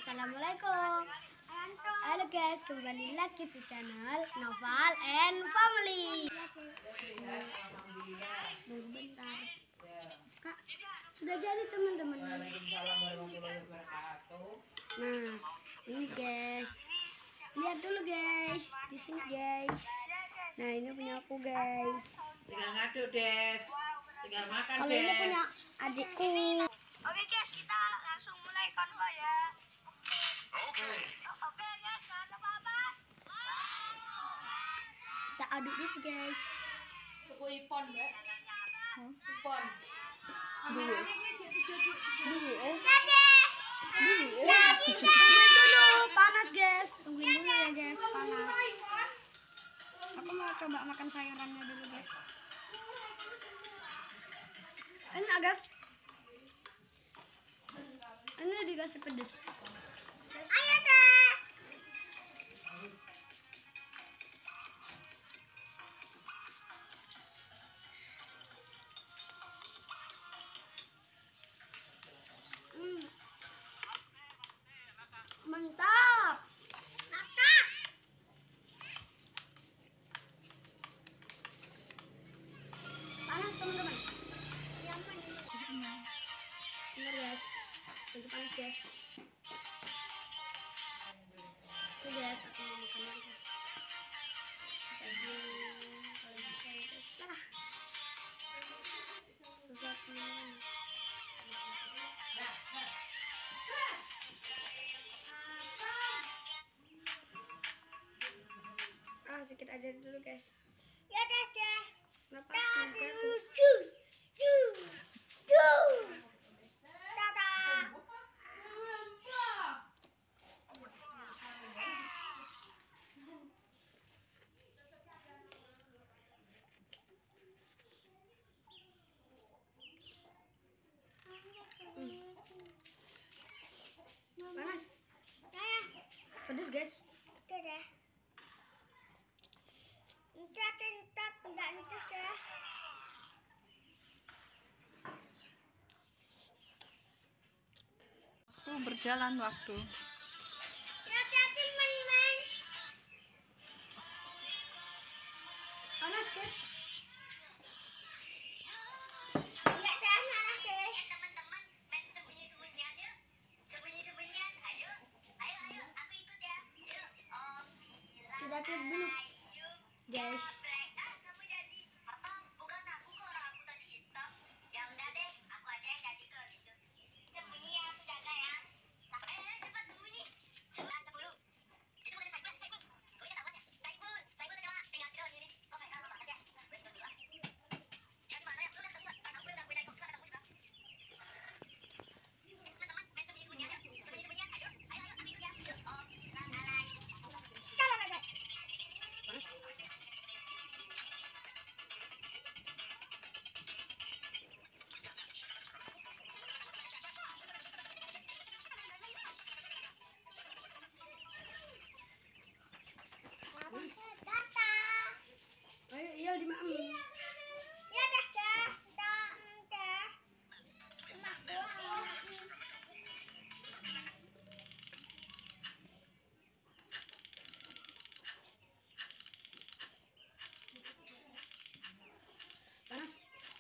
Assalamualaikum. Halo guys, kembali lagi di channel Noval and Family. Tunggu bentar. Kak, sudah jadi teman-teman. Nah, ini guys. Lihat dulu guys, di sini guys. Nah, ini punya aku guys. Tinggal ngaduk, Des. Tinggal makan, Kalau Des. ini punya adikku. Oke guys, kita langsung mulai konvoy ya. Oke guys, jangan lupa apa? Kita aduk dulu guys. Tuku ipon, Mbak. Ipon. Dulu. Guys, Tungguin dulu, panas guys. Tungguin dulu ya guys, panas. Aku mau coba makan sayurannya dulu guys. Enak guys. Ini dikasih pedes. ayo deh. Mantap. Makan. Panas teman-teman. Bener guys. Lagi panas guys. Oke guys, aku mau makan dulu guys. Tadi kalau bisa ya guys. Lah. Susah teman. Sedikit aja dulu guys. Ya deh deh. Kenapa? Dadah. Panas. Pedes guys. Dadah. Encat, enggak encat ya. Berjalan waktu. Ya hati teman-teman. Panas guys. Ya jangan marah deh. Teman-teman, main sembunyi-sembunyian yuk. Sembunyi-sembunyian, ayo. Ayo, aku ikut ya. Yuk. Oh, Kita klik dulu guys. kamu jadi. Bukan aku kok, orang aku tadi hitam. Ya udah deh, aku aja yang jadi kalau gitu. Sembunyi ya, aku jaga ya. Nah, cepat sembunyi. 9, 10. Itu bukan Saibun. Gue ingat awalnya. Saibun aja lah. Tinggal tidur ini. Kok kayak apa aja. Gue dulu ah. Ya gimana ya? Lu kan kedua. Aku udah gue dari kok. Kita ketemu juga. Teman-teman, main sembunyi-sembunyian yuk. Sembunyi-sembunyian, ayo. Ayo, aku ikut ya. Yuk. Oh, lalai. Dadah. Ayo iya dimakan. Ya deh deh. Deh. Cuma doang. Panas.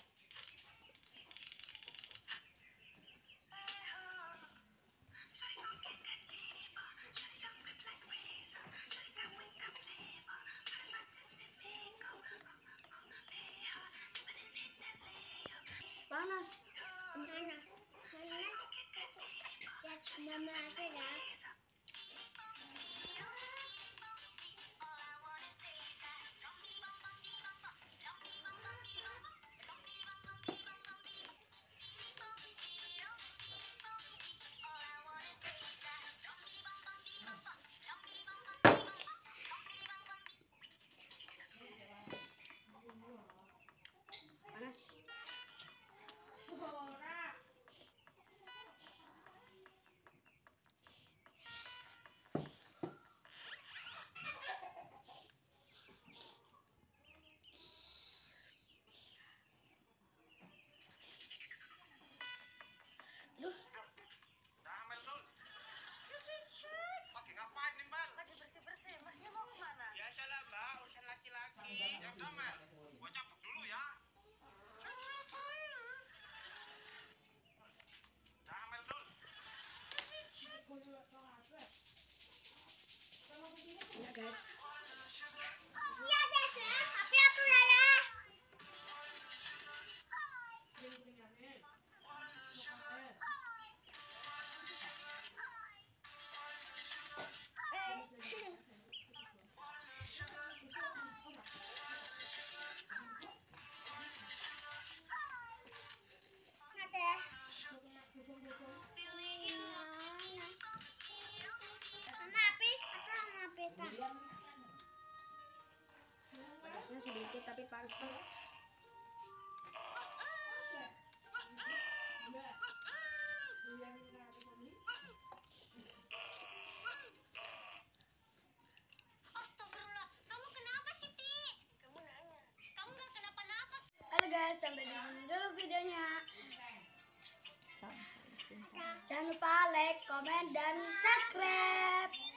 Panas. Ya mama aja ya. Panas. Ya guys. Iya guys ya, tapi aku ya. Pedasnya sedikit tapi panas banget. Astagfirullah, kamu kenapa sih, Ti? Kamu nanya. Kamu nggak kenapa-napa. Halo guys, sampai di sini dulu videonya. Jangan lupa like, komen, dan subscribe.